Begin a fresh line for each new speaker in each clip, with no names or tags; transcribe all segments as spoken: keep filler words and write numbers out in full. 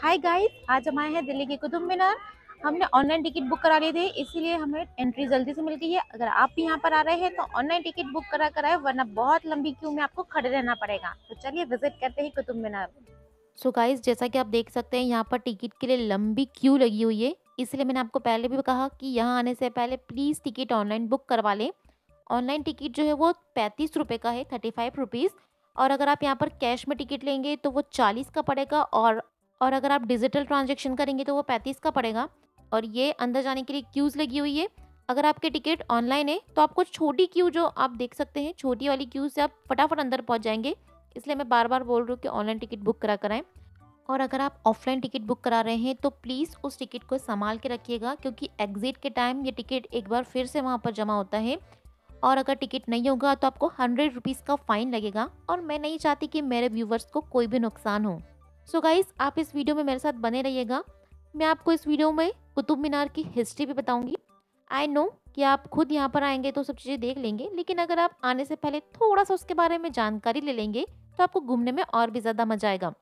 Hi guys, आज हम आए हैं दिल्ली के कुतुब मीनार। हमने ऑनलाइन टिकट बुक करा लिए थे, इसीलिए हमें एंट्री जल्दी से मिल गई है। अगर आप भी यहाँ पर आ रहे हैं तो ऑनलाइन टिकट बुक करा कर आए, वरना बहुत लंबी क्यू में आपको खड़े रहना पड़ेगा। तो चलिए विजिट करते हैं कुतुब मीनार।
सो गाइस, जैसा कि आप देख सकते हैं यहाँ पर टिकट के लिए लंबी क्यू लगी हुई है। इसलिए मैंने आपको पहले भी कहा कि यहाँ आने से पहले प्लीज़ टिकट ऑनलाइन बुक करवा लें। ऑनलाइन टिकट जो है वो पैंतीस रुपये का है, थर्टी फाइव रुपीज़। और अगर आप यहाँ पर कैश में टिकट लेंगे तो वो चालीस का पड़ेगा, और और अगर आप डिजिटल ट्रांजेक्शन करेंगे तो वो पैंतीस का पड़ेगा। और ये अंदर जाने के लिए क्यूज़ लगी हुई है। अगर आपके टिकट ऑनलाइन है तो आपको छोटी क्यू जो आप देख सकते हैं, छोटी वाली क्यू से आप फटाफट अंदर पहुँच जाएंगे। इसलिए मैं बार बार बोल रही हूँ कि ऑनलाइन टिकट बुक करा कराएं। और अगर आप ऑफलाइन टिकट बुक करा रहे हैं तो प्लीज़ उस टिकट को संभाल के रखिएगा, क्योंकि एग्जिट के टाइम ये टिकट एक बार फिर से वहाँ पर जमा होता है। और अगर टिकट नहीं होगा तो आपको हंड्रेड रुपीज़ का फ़ाइन लगेगा, और मैं नहीं चाहती कि मेरे व्यूवर्स को कोई भी नुकसान हो। सो गाइस, आप इस वीडियो में मेरे साथ बने रहिएगा। मैं आपको इस वीडियो में कुतुब मीनार की हिस्ट्री भी बताऊंगी। आई नो कि आप खुद यहाँ पर आएंगे तो सब चीज़ें देख लेंगे, लेकिन अगर आप आने से पहले थोड़ा सा उसके बारे में जानकारी ले लेंगे तो आपको घूमने में और भी ज़्यादा मजा आएगा।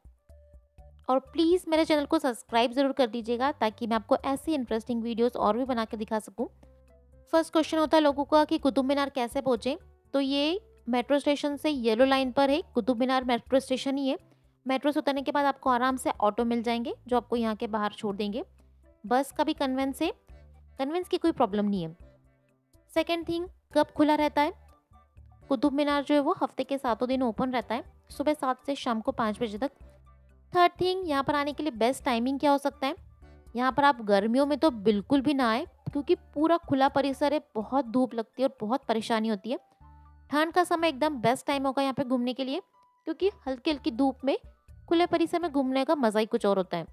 और प्लीज़ मेरे चैनल को सब्सक्राइब ज़रूर कर दीजिएगा, ताकि मैं आपको ऐसी इंटरेस्टिंग वीडियोस और भी बना के दिखा सकूं। फर्स्ट क्वेश्चन होता है लोगों का कि कुतुब मीनार कैसे पहुँचे। तो ये मेट्रो स्टेशन से येलो लाइन पर है, कुतुब मीनार मेट्रो स्टेशन ही है। मेट्रो से उतरने के बाद आपको आराम से ऑटो मिल जाएंगे जो आपको यहाँ के बाहर छोड़ देंगे। बस का भी कन्वेंस है, कन्वेंस की कोई प्रॉब्लम नहीं है। सेकेंड थिंग, कब खुला रहता है। कुतुब मीनार जो है वो हफ्ते के सातों दिन ओपन रहता है, सुबह सात से शाम को पाँच बजे तक। थर्ड थिंग, यहाँ पर आने के लिए बेस्ट टाइमिंग क्या हो सकता है। यहाँ पर आप गर्मियों में तो बिल्कुल भी ना आए, क्योंकि पूरा खुला परिसर है, बहुत धूप लगती है और बहुत परेशानी होती है। ठंड का समय एकदम बेस्ट टाइम होगा यहाँ पे घूमने के लिए, क्योंकि हल्की हल्की धूप में खुले परिसर में घूमने का मज़ा ही कुछ और होता है।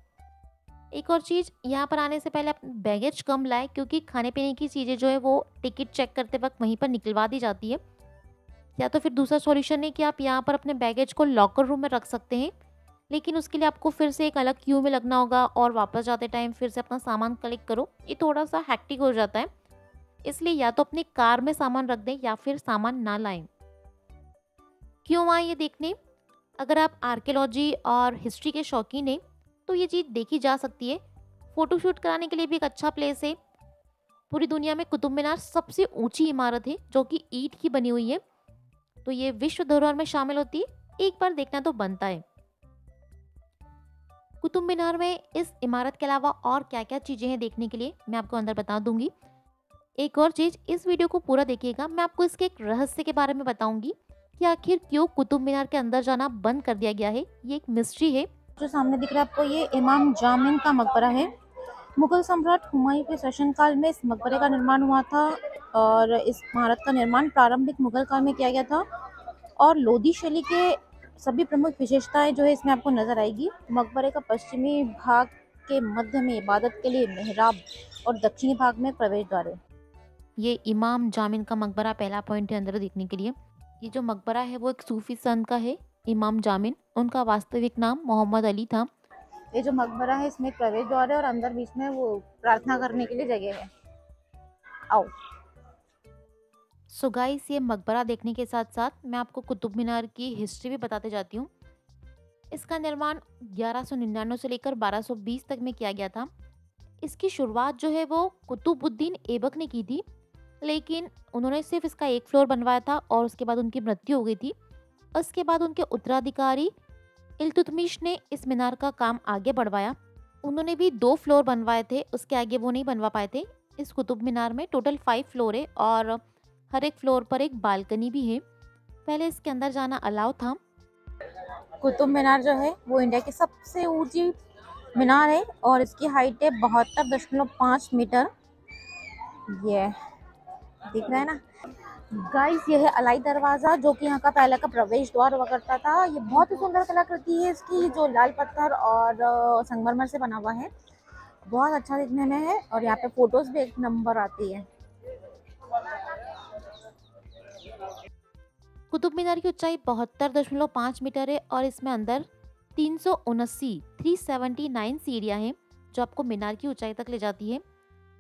एक और चीज़, यहाँ पर आने से पहले आप बैगेज कम लाए, क्योंकि खाने पीने की चीज़ें जो है वो टिकट चेक करते वक्त वहीं पर निकलवा दी जाती है। या तो फिर दूसरा सॉल्यूशन है कि आप यहाँ पर अपने बैगेज को लॉकर रूम में रख सकते हैं, लेकिन उसके लिए आपको फिर से एक अलग क्यू में लगना होगा, और वापस जाते टाइम फिर से अपना सामान कलेक्ट करो, ये थोड़ा सा हैक्टिक हो जाता है। इसलिए या तो अपनी कार में सामान रख दें या फिर सामान ना लाएं। क्यों आए ये देखने। अगर आप आर्कियोलॉजी और हिस्ट्री के शौकीन हैं तो ये चीज़ देखी जा सकती है। फ़ोटोशूट कराने के लिए भी एक अच्छा प्लेस है। पूरी दुनिया में कुतुब मीनार सबसे ऊंची इमारत है, जो कि ईंट की बनी हुई है, तो ये विश्व धरोहर में शामिल होती है। एक बार देखना तो बनता है। कुतुब मीनार में इस इमारत के अलावा और क्या क्या चीज़ें हैं देखने के लिए, मैं आपको अंदर बता दूंगी। एक और चीज़, इस वीडियो को पूरा देखिएगा, मैं आपको इसके एक रहस्य के बारे में बताऊंगी कि आखिर क्यों कुतुब मीनार के अंदर जाना बंद कर दिया गया है। ये एक मिस्ट्री है।
जो सामने दिख रहा है आपको, ये इमाम जामिन का मकबरा है। मुगल सम्राट हुमायूं के शासनकाल में इस मकबरे का निर्माण हुआ था, और इस इमारत का निर्माण प्रारंभिक मुगल काल में किया गया था। और लोधी शैली के सभी प्रमुख विशेषताएं जो है इसमें आपको नजर आएगी। मकबरे का पश्चिमी भाग के मध्य में इबादत के लिए मेहराब और दक्षिणी भाग में प्रवेश द्वार है।
ये इमाम जामिन का मकबरा पहला पॉइंट है अंदर देखने के लिए। ये जो मकबरा है वो एक सूफी संत का है, इमाम जामिन। उनका वास्तविक नाम मोहम्मद अली था।
ये जो मकबरा है इसमें एक प्रवेश द्वार है, और अंदर बीच में वो प्रार्थना करने के लिए जगह है। आओ।
सो गाइस, ये मकबरा देखने के साथ साथ मैं आपको कुतुब मीनार की हिस्ट्री भी बताते जाती हूँ। इसका निर्माण ग्यारह सौ निन्यानवे से लेकर बारह सौ बीस तक में किया गया था। इसकी शुरुआत जो है वो कुतुबुद्दीन ऐबक ने की थी, लेकिन उन्होंने सिर्फ इसका एक फ्लोर बनवाया था और उसके बाद उनकी मृत्यु हो गई थी। उसके बाद उनके उत्तराधिकारी इल्तुतमिश ने इस मीनार का काम आगे बढ़वाया। उन्होंने भी दो फ्लोर बनवाए थे, उसके आगे वो नहीं बनवा पाए थे। इस कुतुब मीनार में टोटल फाइव फ्लोर है, और हर एक फ्लोर पर एक बालकनी भी है। पहले इसके अंदर जाना अलाउ था।
कुतुब मीनार जो है वो इंडिया की सबसे ऊंची मीनार है, और इसकी हाइट है बहत्तर दशमलव पाँच मीटर। ये दिख रहा है ना गाइस, ये है अलाई दरवाजा, जो कि यहाँ का पहले का प्रवेश द्वार हुआ करता था। ये बहुत ही सुंदर कलाकृति है इसकी, जो लाल पत्थर और अ, संगमरमर से बना हुआ है। बहुत अच्छा दिखने में है, और यहाँ पे फोटोज भी एक नंबर आती है।
कुतुब मीनार की ऊंचाई बहत्तर दशमलव पाँच मीटर है, और इसमें अंदर तीन सौ उनस्सी थ्री सेवेंटी नाइन सीढ़ियाँ हैं, जो आपको मीनार की ऊंचाई तक ले जाती है।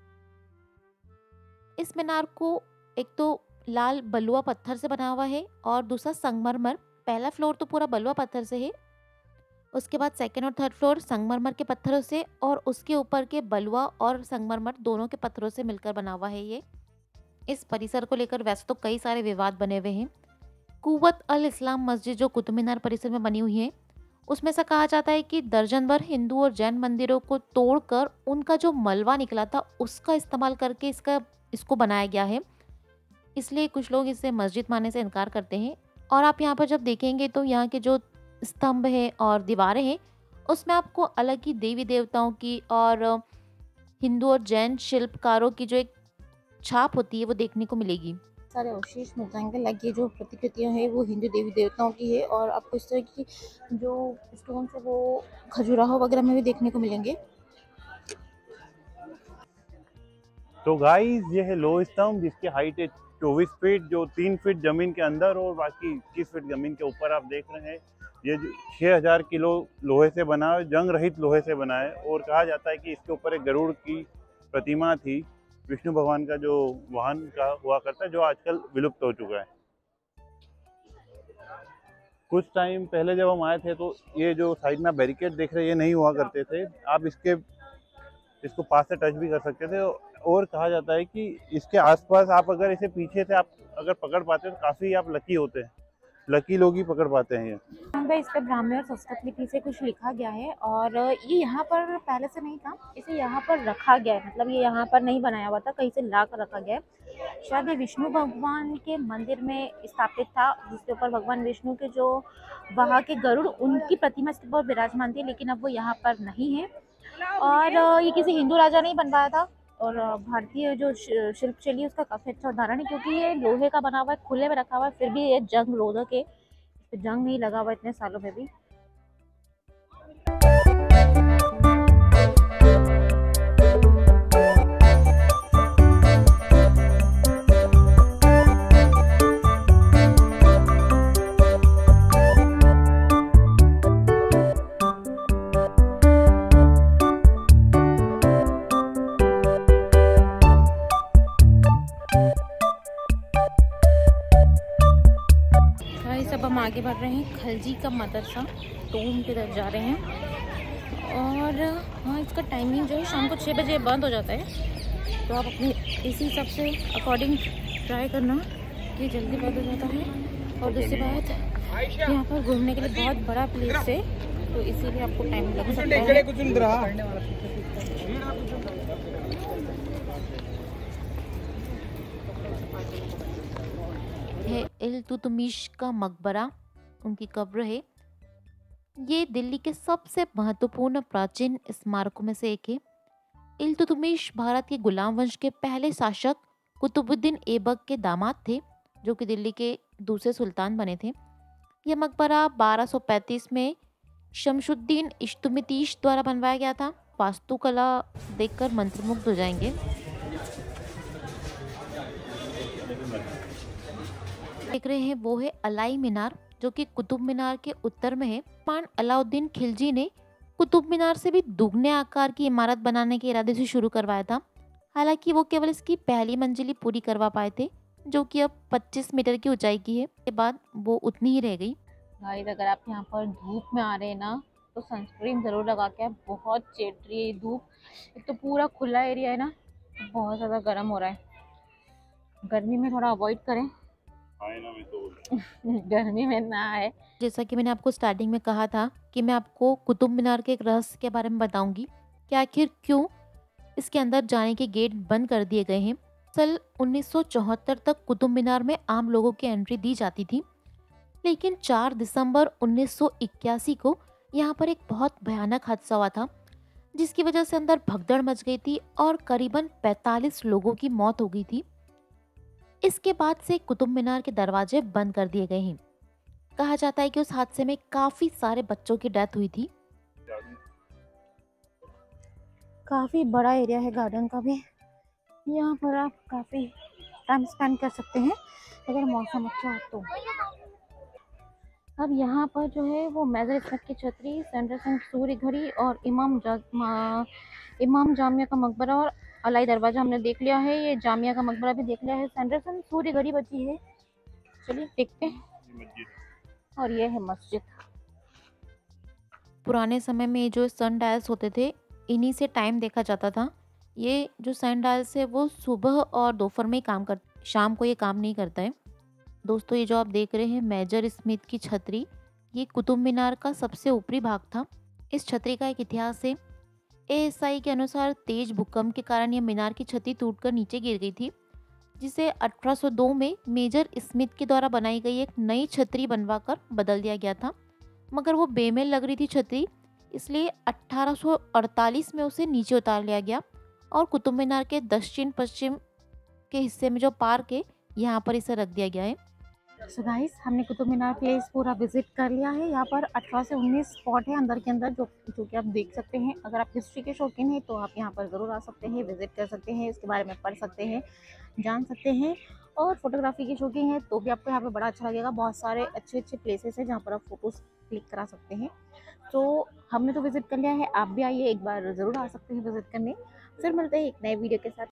इस मीनार को एक तो लाल बलुआ पत्थर से बना हुआ है, और दूसरा संगमरमर। पहला फ्लोर तो पूरा बलुआ पत्थर से है, उसके बाद सेकंड और थर्ड फ्लोर संगमरमर के पत्थरों से और उसके ऊपर के बलुआ और संगमरमर दोनों के पत्थरों से मिलकर बना हुआ है ये। इस परिसर को लेकर वैसे तो कई सारे विवाद बने हुए हैं। कुव्वत अल इस्लाम मस्जिद जो कुतुब मीनार परिसर में बनी हुई है, उसमें से कहा जाता है कि दर्जन भर हिंदू और जैन मंदिरों को तोड़कर उनका जो मलबा निकला था उसका इस्तेमाल करके इसका इसको बनाया गया है। इसलिए कुछ लोग इसे मस्जिद मानने से इनकार करते हैं। और आप यहाँ पर जब देखेंगे तो यहाँ के जो स्तंभ है और दीवारें हैं उसमें आपको अलग ही देवी देवताओं की और हिंदू और जैन शिल्पकारों की जो एक छाप होती है वो देखने को मिलेगी।
सारे अवशेष मिल जाएंगे, लाइक ये जो प्रतिकृतियां हैं वो हिंदू देवी देवताओं की है और आपको इस तरह की जो स्टोन है वो खजुराहो वगैरह में भी देखने को मिलेंगे।
तो गाइस ये है लोह स्तंभ जिसकी हाइट है चौबीस फीट, जो तीन फीट जमीन के अंदर और बाकी इक्कीस फीट जमीन के ऊपर आप देख रहे हैं। ये छः हजार किलो लोहे से बना है, जंग रहित लोहे से बना है। और कहा जाता है कि इसके ऊपर एक गरुड़ की प्रतिमा थी, विष्णु भगवान का जो वाहन का हुआ करता है, जो आजकल विलुप्त हो चुका है। कुछ टाइम पहले जब हम आए थे तो ये जो साइड में बैरिकेड देख रहे हैं ये नहीं हुआ करते थे, आप इसके इसको पास से टच भी कर सकते थे। और कहा जाता है कि इसके आसपास आप अगर इसे पीछे से आप अगर पकड़ पाते हैं तो काफ़ी आप लकी होते हैं, लकी लोग ही पकड़ पाते हैं। ये
इस पे ब्राह्मी और संस्कृत लिपि से कुछ लिखा गया है और ये यहाँ पर पहले से नहीं था, इसे यहाँ पर रखा गया है, मतलब ये यहाँ पर नहीं बनाया हुआ था, कहीं से ला कर रखा गया है। शायद ये विष्णु भगवान के मंदिर में स्थापित था, जिसके ऊपर भगवान विष्णु के जो वहाँ के गरुड़ उनकी प्रतिमा इसके ऊपर विराजमान थी, लेकिन अब वो यहाँ पर नहीं है। और ये किसी हिंदू राजा नहीं बनवाया था और भारतीय जो शिल्प शैली उसका काफ़ी अच्छा उदाहरण है, क्योंकि ये लोहे का बना हुआ है, खुले में रखा हुआ है, फिर भी ये जंग रोधक है, इस पे जंग नहीं लगा हुआ इतने सालों में भी। अब हम आगे बढ़ रहे हैं, खलजी का मदरसा टूम की तरफ जा रहे हैं। और हाँ, इसका टाइमिंग जो है शाम को छः बजे बंद हो जाता है, तो आप अपने इसी हिसाब से अकॉर्डिंग ट्राई करना कि जल्दी बंद हो जाता है। और दूसरी बात, यहाँ पर घूमने के लिए बहुत बड़ा प्लेस है, तो इसीलिए आपको टाइम लग सकता है।
है इल्तुतमिश का मकबरा, उनकी कब्र है। ये दिल्ली के सबसे महत्वपूर्ण प्राचीन स्मारकों में से एक है। इल्तुतमिश भारत के गुलाम वंश के पहले शासक कुतुबुद्दीन ऐबक के दामाद थे, जो कि दिल्ली के दूसरे सुल्तान बने थे। यह मकबरा बारह सौ पैंतीस में शमशुद्दीन इश्तुमितिश द्वारा बनवाया गया था। वास्तुकला देखकर मंत्रमुग्ध हो जाएंगे। देख रहे हैं वो है अलाई मीनार, जो कि कुतुब मीनार के उत्तर में है। पान अलाउद्दीन खिलजी ने कुतुब मीनार से भी दुगने आकार की इमारत बनाने के इरादे से शुरू करवाया था। हालांकि वो केवल इसकी पहली मंजिली पूरी करवा पाए थे, जो कि अब पच्चीस मीटर की ऊंचाई की है। के बाद वो उतनी ही रह गई।
गाइस, अगर आप यहाँ पर धूप में आ रहे हैं ना, तो सनस्क्रीन ज़रूर लगा के। बहुत चेट रही है धूप, एक तो पूरा खुला एरिया है ना, तो बहुत ज़्यादा गर्म हो रहा है। गर्मी में थोड़ा अवॉइड करें, गर्मी में ना आए।
जैसा कि मैंने आपको स्टार्टिंग में कहा था कि मैं आपको कुतुब मीनार के एक रहस्य के बारे में बताऊंगी कि आखिर क्यों इसके अंदर जाने के गेट बंद कर दिए गए हैं। सन उन्नीस सौ चौहत्तर तक कुतुब मीनार में आम लोगों की एंट्री दी जाती थी, लेकिन चार दिसंबर उन्नीस सौ इक्यासी को यहाँ पर एक बहुत भयानक हादसा हुआ था, जिसकी वजह से अंदर भगदड़ मच गई थी और करीबन पैंतालीस लोगों की मौत हो गई थी। इसके बाद से कुतुब मीनार के दरवाजे बंद कर दिए गए हैं। कहा जाता है कि उस हादसे में काफी सारे बच्चों की डेथ हुई थी।
काफी बड़ा एरिया है गार्डन का भी, यहाँ पर आप काफी टाइम स्पेंड कर सकते हैं अगर मौसम अच्छा हो तो। अब यहाँ पर जो है वो मेजर इस्मत की छतरी, सेंट्रल सिंह सूर्य घड़ी और इमाम जा, इमाम जामिया का मकबरा और अलाई दरवाजा हमने देख लिया है। ये जामिया का मकबरा भी देख लिया है। सेंडरसन सूर्य घड़ी बची है, चलिए देखते हैं। और ये है मस्जिद।
पुराने समय में ये जो सन डायल्स होते थे, इन्हीं से टाइम देखा जाता था। ये जो सन डायल्स है वो सुबह और दोपहर में ही काम कर शाम को ये काम नहीं करता है। दोस्तों, ये जो आप देख रहे हैं मेजर स्मिथ की छतरी, ये कुतुब मीनार का सबसे ऊपरी भाग था। इस छतरी का एक इतिहास है। ए एस आई के अनुसार तेज भूकंप के कारण यह मीनार की छतरी टूटकर नीचे गिर गई थी, जिसे अठारह सौ दो में मेजर स्मिथ के द्वारा बनाई गई एक नई छतरी बनवाकर बदल दिया गया था। मगर वो बेमेल लग रही थी छतरी, इसलिए अठारह सौ अड़तालीस में उसे नीचे उतार लिया गया और कुतुब मीनार के दक्षिण पश्चिम के हिस्से में जो पार्क है, यहाँ पर इसे रख दिया गया है।
सो गाइस, हमने कुतुब मीनार प्लेस पूरा विजिट कर लिया है। यहाँ पर अठारह से उन्नीस स्पॉट है अंदर के अंदर, जो जो कि आप देख सकते हैं। अगर आप हिस्ट्री के शौकीन हैं तो आप यहाँ पर ज़रूर आ सकते हैं, विजिट कर सकते हैं, इसके बारे में पढ़ सकते हैं, जान सकते हैं। और फोटोग्राफी के शौकीन हैं तो भी आपको यहाँ पर बड़ा अच्छा लगेगा। बहुत सारे अच्छे अच्छे प्लेसेस हैं जहाँ पर आप फोटोज़ क्लिक करा सकते हैं। तो हमने तो विजिट कर लिया है, आप भी आइए, एक बार ज़रूर आ सकते हैं विजिट करने। फिर मिलते हैं एक नए वीडियो के साथ।